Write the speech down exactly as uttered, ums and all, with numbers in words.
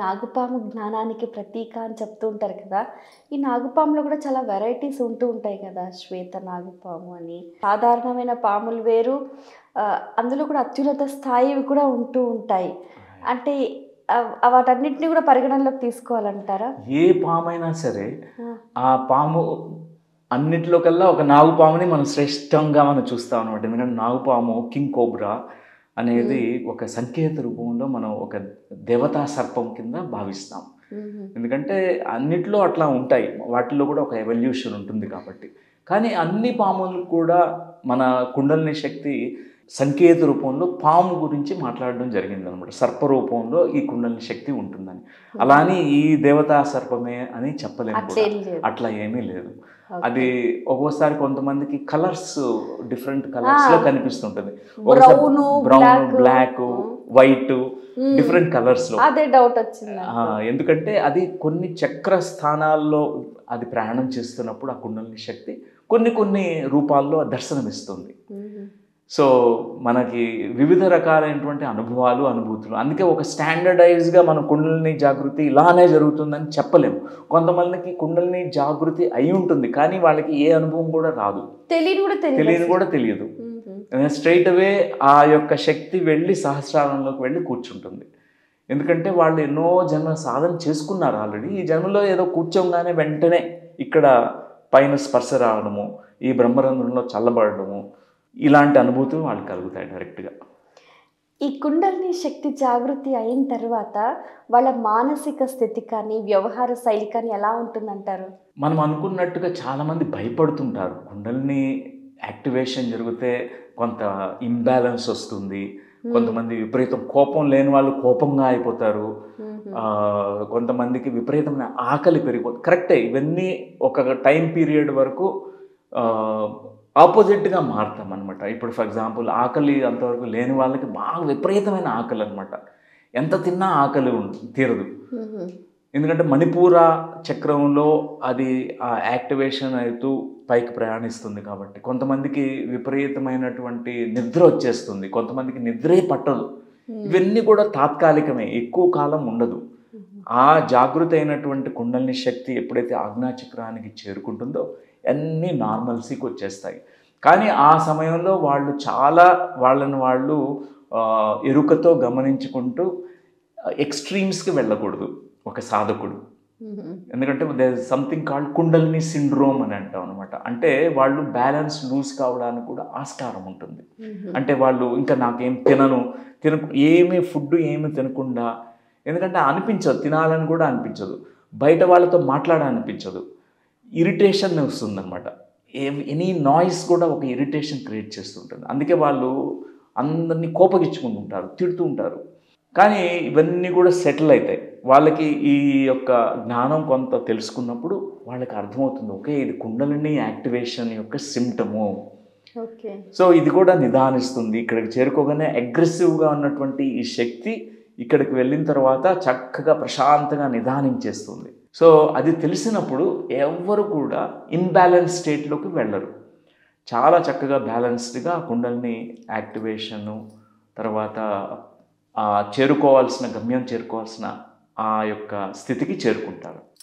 నాగుపాము జ్ఞానానికి ప్రతీక అని చెప్తూ ఉంటారు కదా! ఈ నాగుపాములో కూడా చాలా వెరైటీస్ ఉంటూ ఉంటాయి కదా! శ్వేత నాగుపాము అని. సాధారణమైన పాములు వేరు, ఆహ్, అందులో కూడా అత్యున్నత స్థాయివి కూడా ఉంటూ ఉంటాయి. అంటే ఆహ్, వాటన్నిటిని కూడా పరిగణనలోకి తీసుకోవాలంటారా? ఏ పామైనా సరే, ఆ! ఆ పాము అన్నిట్లో కల్లా ఒక నాగుపాముని మనం శ్రేష్టంగా మనం చూస్తాం అనమాట. ఎందుకంటే నాగుపాము కింగ్ కోబ్రా అనేది హ్మ్. ఒక సంకేత రూపంలో మనం ఒక దేవతా సర్పం కింద భావిస్తాం. హుహు. ఎందుకంటే అన్నిట్లో అట్లా ఉంటాయి. వాటిల్లో కూడా ఒక ఎవల్యూషన్ ఉంటుంది కాబట్టి. కానీ అన్ని పాములు కూడా మన కుండలిని శక్తి సంకేత రూపంలో పాము గురించి మాట్లాడడం జరిగిందనమాట. సర్ప రూపంలో ఈ కుండలిని శక్తి ఉంటుందని. అలా అని ఈ దేవతా సర్పమే అని చెప్పలేము కూడా. అట్లేం లేదు. అట్లా ఏమీ లేదు. అది ఓకే. ఒక్కోసారి కొంతమందికి కలర్స్ డిఫరెంట్ ఆ! కలర్స్‌లో కనిపిస్తుంటది. ఒకసారి brown, brown, black. Black, hmm. White hmm. Different కలర్స్‌లో. అదే డౌటొచ్చింది ఆ! నాకు. ఎందుకంటే అది కొన్ని చక్ర స్థానాల్లో అది ప్రయాణం చేస్తున్నప్పుడు ఆ కుండలిని శక్తి కొన్ని కొన్ని రూపాల్లో దర్శనమిస్తుంది. హుహు. సో, మనకి వివిధ రకాలైనటువంటి అనుభవాలు, అనుభూతులు. అందుకే ఒక స్టాండర్డైజ్డ్‌గా మన కుండలిని జాగృతి ఇలానే జరుగుతుందని చెప్పలేము. కొంతమందికి కుండలిని జాగృతి అయి ఉంటుంది. కానీ వాళ్ళకి ఏ అనుభవం కూడా రాదు. తెలీదు కూడా తెలీదు తెలియని అసలు. కూడా తెలియదు. హుహు. స్ట్రెయిట్ అవే ఆ యొక్క శక్తి వెళ్ళి సహస్రారంలోకి వెళ్ళి కూర్చుంటుంది. ఎందుకంటే వాళ్ళు ఎన్నో జన్మల సాధన చేసుకున్నారు ఆల్రెడీ. ఈ జన్మలో ఏదో కూర్చోంగానే వెంటనే ఇక్కడ పైన స్పర్శ రావడము, ఈ బ్రహ్మరంధ్రంలో చల్లబడడము, ఇలాంటి అనుభూతులు వాళ్ళకి కలుగుతాయి డైరెక్ట్‌గా. ఈ కుండలిని శక్తి జాగృతి అయిన తర్వాత వాళ్ళ మానసిక స్థితి కానీ, వ్యవహార శైలి కానీ ఎలా ఉంటుందంటారు? మనం అనుకున్నట్టుగా చాలామంది భయపడుతుంటారు. కుండలిని యాక్టివేషన్ జరిగితే కొంత ఇంబాలెన్స్ వస్తుంది. హ్మ్. కొంతమంది విపరీతం కోపం లేని వాళ్ళు కోపంగా అయిపోతారు. హుహు. ఆహ్, కొంతమందికి విపరీతమైన ఆకలి పెరిగిపోతుంది. కరెక్టే, ఇవన్నీ ఒక టైం పీరియడ్ వరకు ఆహ్, ఆపోజిట్‌గా మారతామనమాట. ఇప్పుడు ఫర్ ఎగ్జాంపుల్ ఆకలి అంతవరకు లేని వాళ్ళకి బాగా విపరీతమైన ఆకలనమాట. ఎంత తిన్నా ఆకలి ఉం తీరదు. హుహు. ఎందుకంటే మణిపూర చక్రంలో అది ఆ యాక్టివేషన్ అవుతూ పైకి ప్రయాణిస్తుంది కాబట్టి. కొంతమందికి విపరీతమైనటువంటి నిద్ర వచ్చేస్తుంది. కొంతమందికి నిద్రే పట్టదు. హ్మ్. ఇవన్నీ కూడా తాత్కాలికమే. ఎక్కువ కాలం ఉండదు. హుహు. ఆ జాగృతి అయినటువంటి కుండలిని శక్తి ఎప్పుడైతే ఆజ్ఞాచక్రానికి చేరుకుంటుందో అన్నీ నార్మల్సీకి వచ్చేస్తాయి. కానీ ఆ సమయంలో వాళ్ళు చాలా వాళ్ళని వాళ్ళు ఆహ్, ఎరుకతో గమనించుకుంటూ ఎక్స్‌ట్రీమ్స్‌కి వెళ్ళకూడదు ఒక సాధకుడు. హుహు. ఎందుకంటే there is something called Kundalini syndrome అని అంటాం అనమాట. అంటే వాళ్ళు బ్యాలెన్స్ లూజ్ కావడానికి కూడా ఆస్కారం ఉంటుంది. హుహు. అంటే వాళ్ళు ఇంకా నాకేం తినను, తిన ఏమి ఫుడ్ ఏమి తినకుండా, ఎందుకంటే అనిపించదు, తినాలని కూడా అనిపించదు. బయట వాళ్ళతో మాట్లాడాలనిపించదు. ఇరిటేషన్ వస్తుందనమాట. ఏం ఎనీ నాయిస్ కూడా ఒక ఇరిటేషన్ క్రియేట్ చేస్తుంటుంది. అందుకే వాళ్ళు అందరిని కోపగించుకుంటుంటారు, తిడుతూ ఉంటారు. కానీ ఇవన్నీ కూడా సెటిల్ అవుతాయి. వాళ్ళకి ఈ యొక్క జ్ఞానం కొంత తెలుసుకున్నప్పుడు వాళ్ళకి అర్థమవుతుంది. ఓకే, ఇది కుండలిని యాక్టివేషన్ యొక్క సిమ్టము. ఓకే. సో ఇది కూడా నిదానిస్తుంది. ఇక్కడికి చేరుకోగానే అగ్రెసివ్‌గా ఉన్నటువంటి ఈ శక్తి ఇక్కడికి వెళ్ళిన తర్వాత చక్కగా ప్రశాంతంగా నిదానించేస్తుంది. సో అది తెలిసినప్పుడు ఎవ్వరు కూడా ఇంబాలెన్స్ స్టేట్‌లోకి వెళ్ళరు. చాలా చక్కగా బ్యాలెన్స్డ్‌గా కుండలిని యాక్టివేషను, తర్వాత ఆ చేరుకోవాల్సిన గమ్యం చేరుకోవాల్సిన ఆ యొక్క స్థితికి చేరుకుంటారు.